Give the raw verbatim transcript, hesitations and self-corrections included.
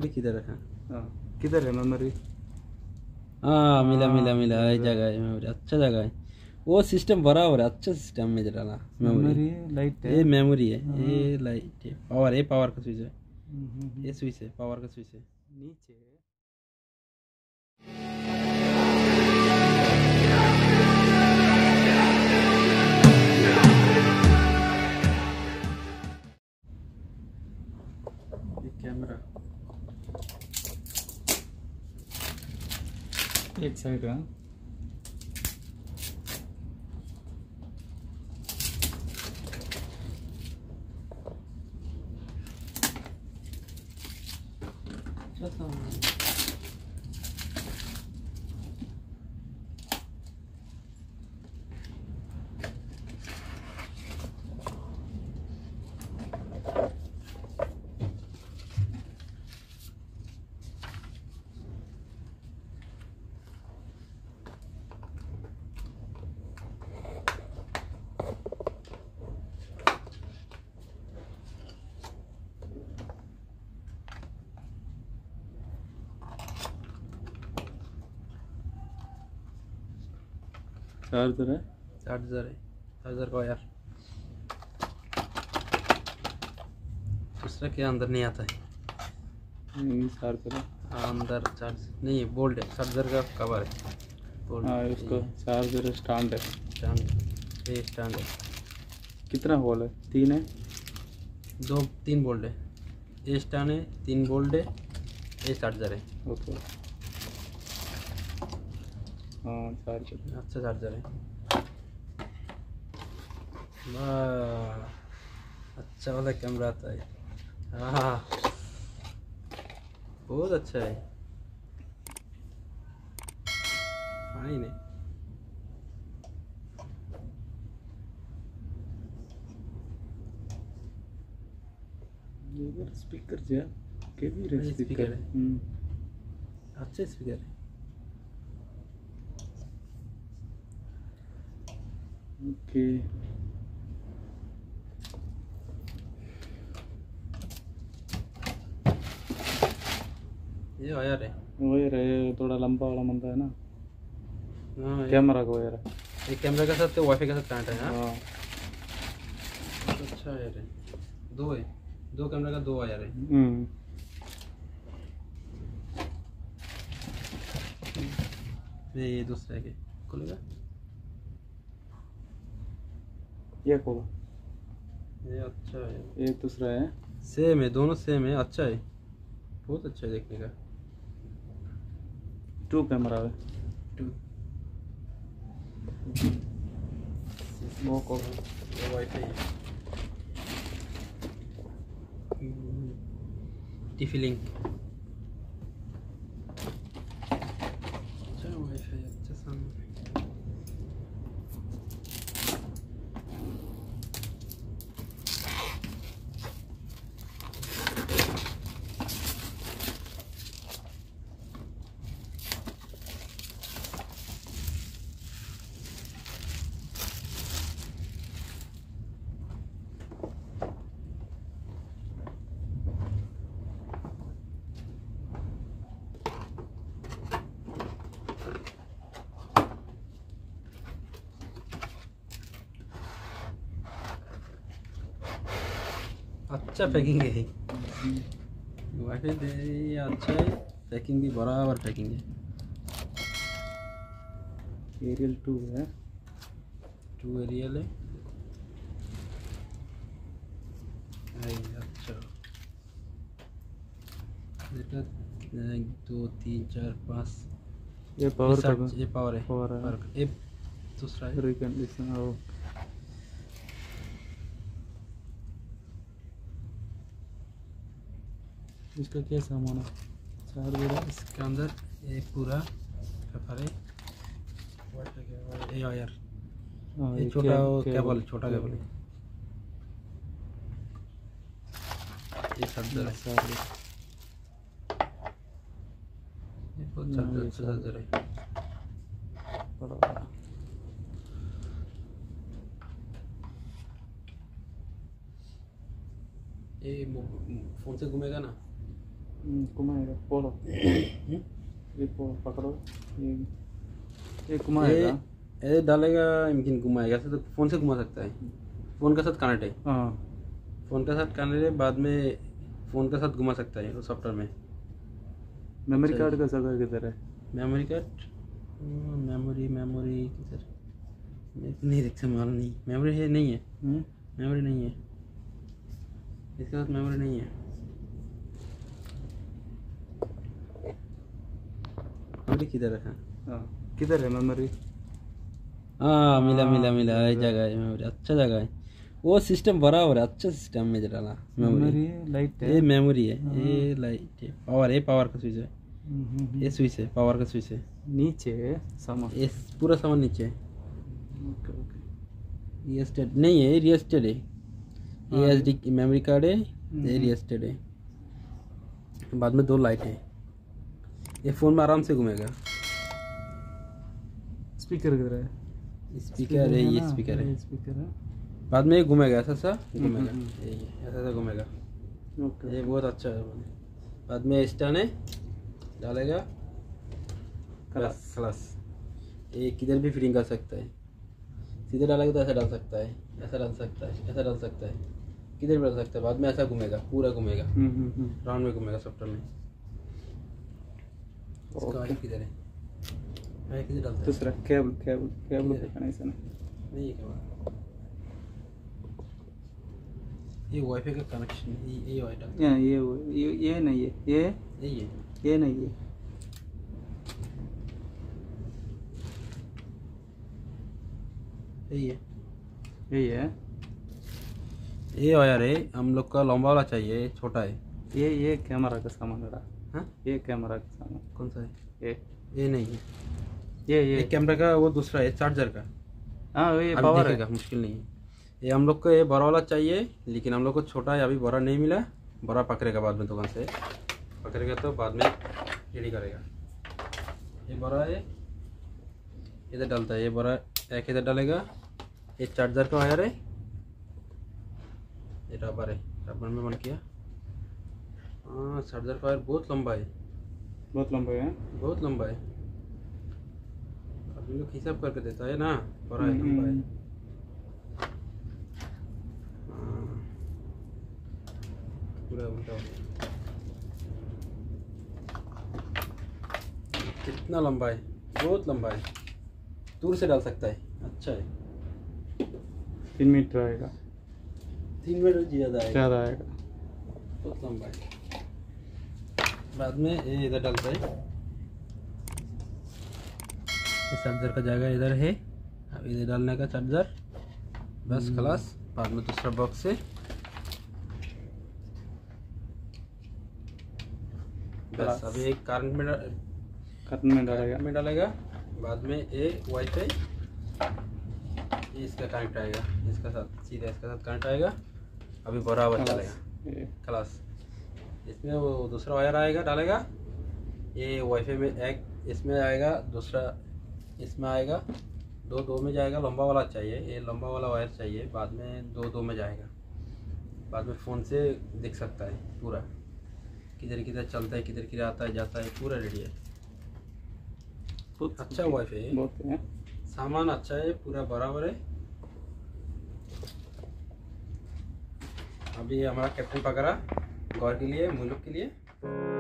Memory किधर है? हाँ किधर है मेमोरी? हाँ मिला मिला मिला ये जगह है मेमोरी, अच्छा जगह है वो सिस्टम बराबर है, अच्छा सिस्टम में जरा ना मेमोरी लाइट ये मेमोरी है, ये लाइट है, पावर है, पावर का स्विच है, ये स्विच है, पावर का स्विच है नीचे। ये कैमरा एक साइड है। चार्जर है, चार्जर है, चार्जर का वायर दूसरा के अंदर नहीं आता है, चार्जर है अंदर चार्ज नहीं है, बोल्ट है, चार्जर का कवर है, बोल्ट। हाँ उसको चार्जर स्टैंड है, स्टैंड ये स्टैंड है। कितना होल है? तीन है, दो तीन बोल्ट है, ये स्टैंड है, तीन बोल्ट है, ये चार्जर है। ओके हाँ चार्जर अच्छा चार्जर है, वाह अच्छा वाला कैमरा आता है, हाँ बहुत अच्छा है, फाइन है। इधर स्पीकर जो है के भी रे ये स्पीकर स्पीकर है, है, अच्छा स्पीकर है। ओके ये वायर है, वायर है, थोड़ा लंबा वाला मंदा है ना, हाँ कैमरा का वायर है। ये कैमरा के साथ वाईफाई के साथ कनेक्ट है। हाँ हाँ अच्छा वायर है, दो है, दो कैमरा का दो वायर है। हम्म ये दूसरा है, खुलेगा ये खोला, ये अच्छा है, ये दूसरा है, सेम है, दोनों सेम है, अच्छा है, बहुत अच्छा है देखने का। टू कैमरा है, टू वो को वाईफाई है, टीफी लिंक, अच्छा वाईफाई, अच्छा सामने अच्छा पैकिंग है, वाईफाई दे ये अच्छा है, पैकिंग भी बराबर पैकिंग है। एरियल टू है, टू एरियल है, आई, अच्छा देखा, एक दो तीन चार पाँच, ये पावर का ये ये पावर है, पावर है, पावर का ये दूसरा है। रिकंडीशन हो, इसका क्या सामान है? चार्जर है, इसके अंदर ये पूरा पेपर है, ये वायर, हाँ, ये ये छोटा केबल- केबल, केबल- छोटा केबल है, ये चार्जर है, चार्जर, ये बहुत चार्जर, अच्छा चार्जर है। बड़ा बड़ा। ये मो- फोन से घूमेगा ना, हम्म, घुमाएगा पोलो ये पोलो पकड़ो ये ये घुमाएगा ये डालेगा इम्किन घुमाएगा, ऐसे तो फ़ोन से घुमा सकता है, फ़ोन के साथ कनेक्ट है, हाँ फ़ोन के साथ कनेक्ट है, बाद में फ़ोन के साथ घुमा सकता है वो सॉफ्टवेयर में। मेमोरी अच्छा। कार्ड का जगह किधर है? मेमोरी कार्ड, मेमोरी मेमोरी किधर, मेरे को नहीं दिखता, मालूम नहीं, मेमोरी है नहीं है, हम्म, मेमोरी नहीं है, इसके साथ मेमोरी नहीं है। मेमोरी किधर है? हाँ किधर है मेमोरी? हाँ मिला मिला हाँ, मिला, ये जगह। जगह है मेमोरी, अच्छा जगह है, वो सिस्टम बराबर है, अच्छा सिस्टम में डाला मेमोरी। मेमोरी है, लाइट है। ये मेमोरी है, हाँ। ये लाइट है, पावर है, पावर का स्विच है, हम्म, हम्म, हम्म। ये स्विच है, पावर का स्विच है, नीचे है सामान। ये पूरा सामान नीचे है। ओके ओके रियस्टेड नहीं है, ये रियस्टेड है, ये हाँ, एस डी मेमोरी कार्ड है, ये हम्म। रियस्टेड है। बाद में दो लाइट है, ये फ़ोन में आराम से घूमेगा। स्पीकर किधर है? स्पीकर है, ये ना? स्पीकर है, ये स्पीकर है। बाद में ये घूमेगा, ऐसा सा घूमेगा, हम्म, ये ये, ऐसा ऐसा घूमेगा, ओके ये बहुत अच्छा है। बाद में स्टैंड है, डालेगा, खलास। खलास। ये किधर भी फिटिंग कर सकता है, सीधे डालेगा तो ऐसा डाल सकता है, ऐसा डाल सकता है, ऐसा डाल सकता है, किधर भी डाल सकता है। बाद में ऐसा घूमेगा, पूरा घूमेगा, हम्म, हम्म, हम्म। राउंड में घूमेगा सॉफ्टवेयर में। इसका ओके। आगे किधर है, आगे किधर डालता है? दूसरा केबल केबल केबल किधर है? कनेक्शन है। नहीं है क्या? ये वाईफाई का कनेक्शन, ये ये वाई डालता या ये वो ये ये नहीं है ये है, यही है। ये नहीं है यही है, यही है ये वायर है, हम लोग का लंबा वाला चाहिए, ये छोटा है। ये ये कैमरा का सामान रहा। हाँ, ये कैमरा का सामान कौन सा है? ये ये नहीं है, ये ये ये कैमरा का वो दूसरा है, चार्जर का। हाँ ये अभी पावर है। देखेगा, मुश्किल नहीं है। ये हम लोग को ये बड़ा वाला चाहिए, लेकिन हम लोग को छोटा है, अभी बड़ा नहीं मिला, बड़ा पकड़ेगा बाद में, दुकान से पकड़ेगा तो बाद में रेडी करेगा। ये बड़ा है, इधर डालता है, ये बड़ा एक इधर डालेगा, ये चार्जर का वायर है, ये रबर है, रबर में बन किया। हाँ, चार्जर का वायर बहुत लंबा है, बहुत लंबा है। बहुत लंबा है, अभी लोग हिसाब करके देता है ना, बड़ा है, लंबा है। हाँ, पूरा उल्टा हो गया। कितना लंबा है, बहुत लंबा है, दूर से डाल सकता है, अच्छा है। तीन मीटर आएगा, तीन मीटर ज़्यादा है, ज़्यादा आएगा। बहुत लंबा है। बाद में ये इधर डालता है, ये चार्जर का जगह इधर है, अब इधर डालने का चार्जर, बस खलास। बाद में दूसरा बॉक्स से बस, अभी एक करंट में कर्टन में डालेगा। में डालेगा। बाद में ये वाईफाई, ये इसका कनेक्ट आएगा, इसका साथ सीधा इसका साथ कनेक्ट आएगा, अभी बराबर चलेगा, ये खलास। इसमें वो दूसरा वायर आएगा, डालेगा, ये वाईफाई में एक इसमें आएगा, दूसरा इसमें आएगा, दो दो में जाएगा। लंबा वाला चाहिए, ये लंबा वाला वायर चाहिए, बाद में दो दो में जाएगा। बाद में फ़ोन से देख सकता है पूरा, किधर किधर चलता है, किधर किधर आता है जाता है, पूरा रेडी है। बहुत अच्छा वाईफाई है, बहुत है। सामान अच्छा है, पूरा बराबर है। अभी हमारा कैप्टन पकड़ा गौर के लिए, मुल्क के लिए।